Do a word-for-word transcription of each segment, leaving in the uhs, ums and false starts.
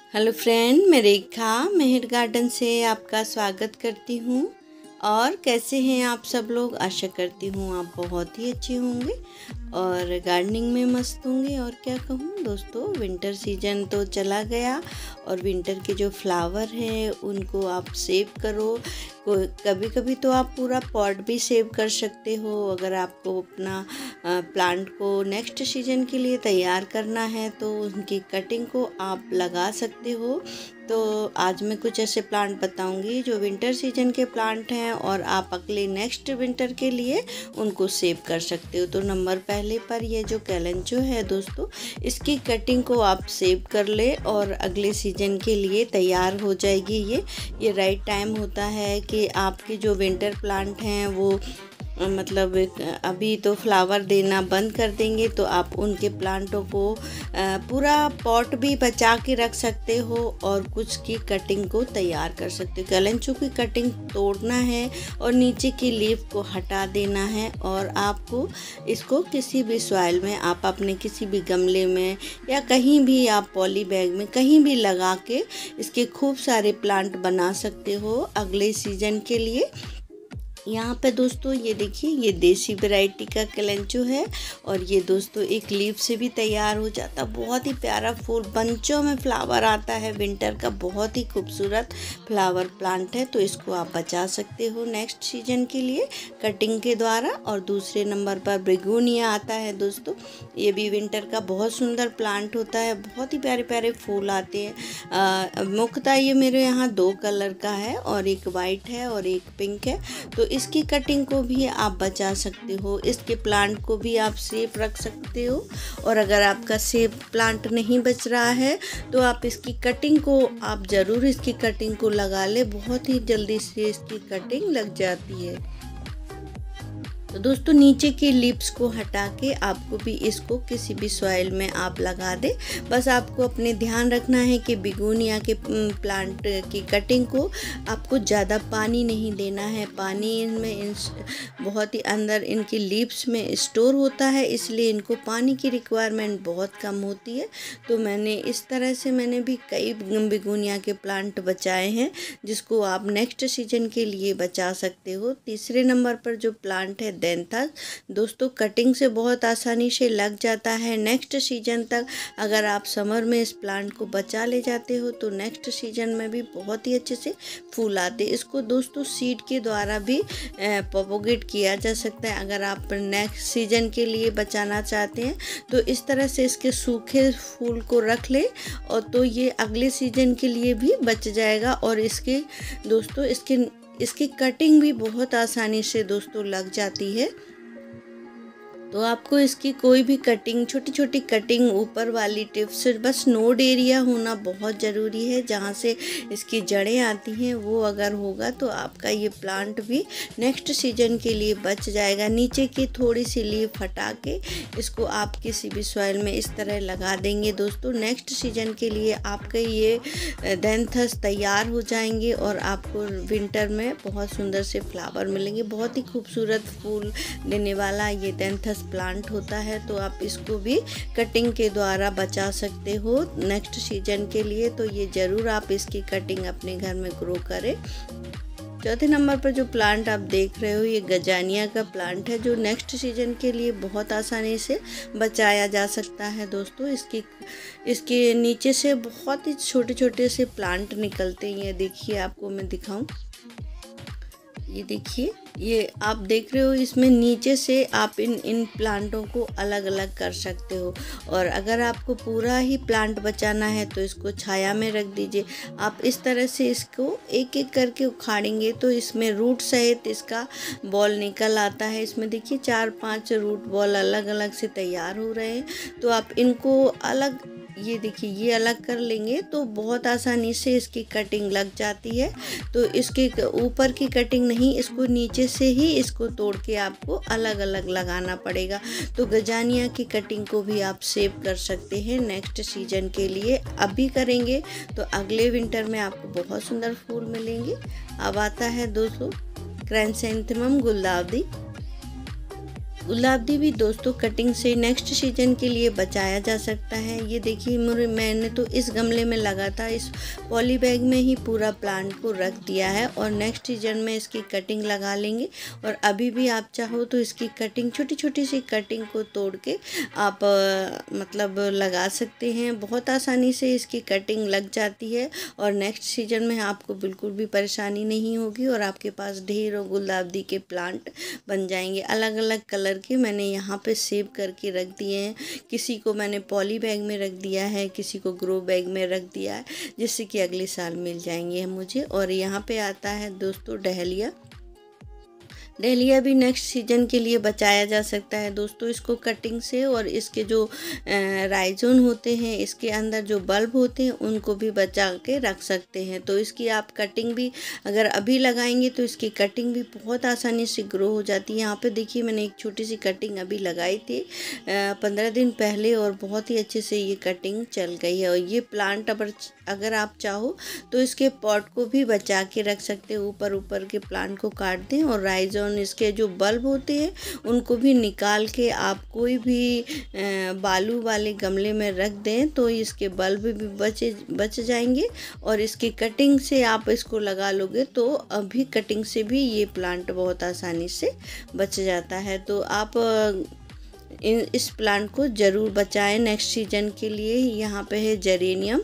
Hello friend, मैं रेखा मेहर garden से आपका स्वागत करती हूँ। और कैसे हैं आप सब लोग? आशा करती हूँ आप बहुत ही अच्छे होंगे और गार्डनिंग में मस्त होंगे। और क्या कहूँ दोस्तों, विंटर सीजन तो चला गया और विंटर के जो फ्लावर हैं उनको आप सेव करो। कभी कभी तो आप पूरा पॉट भी सेव कर सकते हो। अगर आपको अपना प्लांट को नेक्स्ट सीजन के लिए तैयार करना है तो उनकी कटिंग को आप लगा सकते हो। तो आज मैं कुछ ऐसे प्लांट बताऊंगी जो विंटर सीजन के प्लांट हैं और आप अगले नेक्स्ट विंटर के लिए उनको सेव कर सकते हो। तो नंबर पहले पर ये जो कैलेंचो है दोस्तों, इसकी कटिंग को आप सेव कर ले और अगले सीजन के लिए तैयार हो जाएगी। ये ये राइट टाइम होता है कि आपके जो विंटर प्लांट हैं वो मतलब अभी तो फ्लावर देना बंद कर देंगे, तो आप उनके प्लांटों को पूरा पॉट भी बचा के रख सकते हो और कुछ की कटिंग को तैयार कर सकते हो। कैलेंचो की कटिंग तोड़ना है और नीचे की लीफ को हटा देना है और आपको इसको किसी भी सॉइल में, आप अपने किसी भी गमले में या कहीं भी आप पॉली बैग में कहीं भी लगा के इसके खूब सारे प्लांट बना सकते हो अगले सीजन के लिए। यहाँ पे दोस्तों ये देखिए, ये देसी वैरायटी का कैलेंचो है और ये दोस्तों एक लीफ से भी तैयार हो जाता। बहुत ही प्यारा फूल, बंचों में फ्लावर आता है विंटर का, बहुत ही खूबसूरत फ्लावर प्लांट है। तो इसको आप बचा सकते हो नेक्स्ट सीजन के लिए कटिंग के द्वारा। और दूसरे नंबर पर बेगोनिया आता है दोस्तों, ये भी विंटर का बहुत सुंदर प्लांट होता है, बहुत ही प्यारे प्यारे फूल आते हैं। मुख्यतः ये मेरे यहाँ दो कलर का है और एक वाइट है और एक पिंक है। तो इसकी कटिंग को भी आप बचा सकते हो, इसके प्लांट को भी आप सेफ रख सकते हो। और अगर आपका सेफ प्लांट नहीं बच रहा है तो आप इसकी कटिंग को आप ज़रूर इसकी कटिंग को लगा ले, बहुत ही जल्दी से इसकी कटिंग लग जाती है। तो दोस्तों नीचे की लिप्स को हटा के आपको भी इसको किसी भी सॉइल में आप लगा दे। बस आपको अपने ध्यान रखना है कि बिगोनिया के प्लांट की कटिंग को आपको ज़्यादा पानी नहीं देना है। पानी इनमें इन बहुत ही अंदर इनकी लिप्स में स्टोर होता है, इसलिए इनको पानी की रिक्वायरमेंट बहुत कम होती है। तो मैंने इस तरह से मैंने भी कई बिगोनिया के प्लांट बचाए हैं जिसको आप नेक्स्ट सीजन के लिए बचा सकते हो। तीसरे नंबर पर जो प्लांट है देंथस, दोस्तों कटिंग से बहुत आसानी से लग जाता है। नेक्स्ट सीजन तक अगर आप समर में इस प्लांट को बचा ले जाते हो तो नेक्स्ट सीजन में भी बहुत ही अच्छे से फूल आते। इसको दोस्तों सीड के द्वारा भी प्रोपोगेट किया जा सकता है। अगर आप नेक्स्ट सीजन के लिए बचाना चाहते हैं तो इस तरह से इसके सूखे फूल को रख ले और तो ये अगले सीजन के लिए भी बच जाएगा। और इसके दोस्तों इसके इसकी कटिंग भी बहुत आसानी से दोस्तों लग जाती है। तो आपको इसकी कोई भी कटिंग, छोटी छोटी कटिंग ऊपर वाली टिप्स, बस नोड एरिया होना बहुत ज़रूरी है जहाँ से इसकी जड़ें आती हैं, वो अगर होगा तो आपका ये प्लांट भी नेक्स्ट सीजन के लिए बच जाएगा। नीचे की थोड़ी सी लीफ हटा के इसको आप किसी भी सॉइल में इस तरह लगा देंगे दोस्तों, नेक्स्ट सीजन के लिए आपके ये देंथस तैयार हो जाएंगे और आपको विंटर में बहुत सुंदर से फ्लावर मिलेंगे। बहुत ही खूबसूरत फूल देने वाला ये देंथस प्लांट होता है। तो आप इसको भी कटिंग के द्वारा बचा सकते हो नेक्स्ट सीजन के लिए। तो ये ज़रूर आप इसकी कटिंग अपने घर में ग्रो करें। चौथे नंबर पर जो प्लांट आप देख रहे हो, ये गजानिया का प्लांट है जो नेक्स्ट सीजन के लिए बहुत आसानी से बचाया जा सकता है दोस्तों। इसकी इसके नीचे से बहुत ही छोटे छोटे से प्लांट निकलते हैं। ये देखिए, आपको मैं दिखाऊं, ये देखिए, ये आप देख रहे हो, इसमें नीचे से आप इन इन प्लांटों को अलग अलग कर सकते हो। और अगर आपको पूरा ही प्लांट बचाना है तो इसको छाया में रख दीजिए। आप इस तरह से इसको एक एक करके उखाड़ेंगे तो इसमें रूट सहित इसका बॉल निकल आता है। इसमें देखिए चार पांच रूट बॉल अलग अलग से तैयार हो रहे हैं। तो आप इनको अलग, ये देखिए, ये अलग कर लेंगे तो बहुत आसानी से इसकी कटिंग लग जाती है। तो इसके ऊपर की कटिंग नहीं, इसको नीचे से ही इसको तोड़ के आपको अलग अलग लगाना पड़ेगा। तो गजानिया की कटिंग को भी आप सेव कर सकते हैं नेक्स्ट सीजन के लिए। अभी करेंगे तो अगले विंटर में आपको बहुत सुंदर फूल मिलेंगे। अब आता है दोस्तों क्राइसैंथेमम गुलदाउदी। गुलाबी भी दोस्तों कटिंग से नेक्स्ट सीजन के लिए बचाया जा सकता है। ये देखिए मुझे मैंने तो इस गमले में लगा था, इस पॉली बैग में ही पूरा प्लांट को रख दिया है और नेक्स्ट सीजन में इसकी कटिंग लगा लेंगे। और अभी भी आप चाहो तो इसकी कटिंग, छोटी छोटी सी कटिंग को तोड़ के आप आ, मतलब लगा सकते हैं। बहुत आसानी से इसकी कटिंग लग जाती है और नेक्स्ट सीजन में आपको बिल्कुल भी परेशानी नहीं होगी और आपके पास ढेरों गुलाबी के प्लांट बन जाएंगे। अलग अलग कलर के मैंने यहाँ पे सेव करके रख दिए हैं। किसी को मैंने पॉली बैग में रख दिया है, किसी को ग्रो बैग में रख दिया है, जिससे कि अगले साल मिल जाएंगे मुझे। और यहाँ पे आता है दोस्तों डहलिया। डहलिया भी नेक्स्ट सीजन के लिए बचाया जा सकता है दोस्तों इसको कटिंग से। और इसके जो राइजोन होते हैं, इसके अंदर जो बल्ब होते हैं, उनको भी बचा के रख सकते हैं। तो इसकी आप कटिंग भी अगर अभी लगाएंगे तो इसकी कटिंग भी बहुत आसानी से ग्रो हो जाती है। यहाँ पे देखिए मैंने एक छोटी सी कटिंग अभी लगाई थी पंद्रह दिन पहले और बहुत ही अच्छे से ये कटिंग चल गई है। और ये प्लांट अगर अगर आप चाहो तो इसके पॉट को भी बचा के रख सकते हो। ऊपर ऊपर के प्लांट को काट दें और राइजोन इसके जो बल्ब होते हैं उनको भी निकाल के आप कोई भी बालू वाले गमले में रख दें तो इसके बल्ब भी बचे बच जाएंगे। और इसकी कटिंग से आप इसको लगा लोगे तो अभी कटिंग से भी ये प्लांट बहुत आसानी से बच जाता है। तो आप इन इस प्लांट को ज़रूर बचाएं नेक्स्ट सीजन के लिए। यहाँ पे है जेरेनियम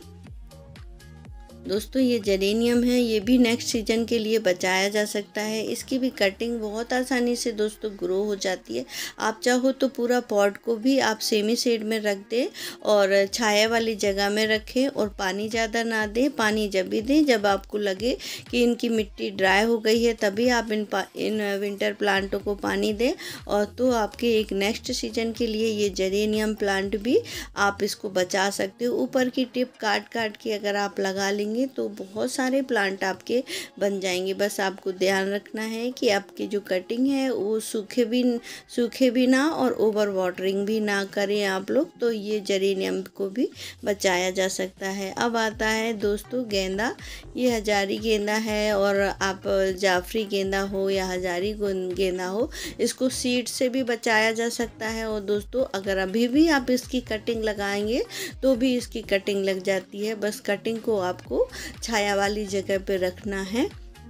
दोस्तों, ये जेरेनियम है, ये भी नेक्स्ट सीजन के लिए बचाया जा सकता है। इसकी भी कटिंग बहुत आसानी से दोस्तों ग्रो हो जाती है। आप चाहो तो पूरा पॉट को भी आप सेमी शेड में रख दें और छाया वाली जगह में रखें और पानी ज़्यादा ना दें। पानी जब भी दें जब आपको लगे कि इनकी मिट्टी ड्राई हो गई है, तभी आप इन इन विंटर प्लांटों को पानी दें। और तो आपके एक नेक्स्ट सीजन के लिए ये जेरेनियम प्लांट भी आप इसको बचा सकते हो। ऊपर की टिप काट काट के अगर आप लगा लेंगे तो बहुत सारे प्लांट आपके बन जाएंगे। बस आपको ध्यान रखना है कि आपकी जो कटिंग है वो सूखे भी सूखे भी ना और ओवर वाटरिंग भी ना करें आप लोग, तो ये जेरेनियम को भी बचाया जा सकता है। अब आता है दोस्तों गेंदा। ये हजारी गेंदा है और आप जाफरी गेंदा हो या हजारी गेंदा हो, इसको सीड से भी बचाया जा सकता है। और दोस्तों अगर अभी भी आप इसकी कटिंग लगाएंगे तो भी इसकी कटिंग लग जाती है। बस कटिंग को आपको छाया वाली जगह पे रखना है।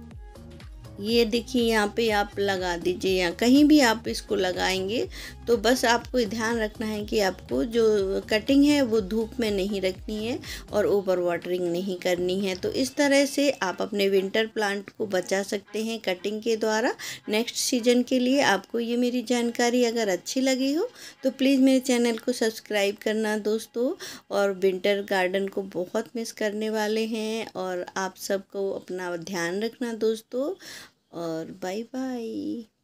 ये देखिए यहाँ पे आप लगा दीजिए, या कहीं भी आप इसको लगाएंगे तो बस आपको ध्यान रखना है कि आपको जो कटिंग है वो धूप में नहीं रखनी है और ओवर वाटरिंग नहीं करनी है। तो इस तरह से आप अपने विंटर प्लांट को बचा सकते हैं कटिंग के द्वारा नेक्स्ट सीजन के लिए। आपको ये मेरी जानकारी अगर अच्छी लगी हो तो प्लीज़ मेरे चैनल को सब्सक्राइब करना दोस्तों। और विंटर गार्डन को बहुत मिस करने वाले हैं और आप सबको अपना ध्यान रखना दोस्तों। और बाय बाय।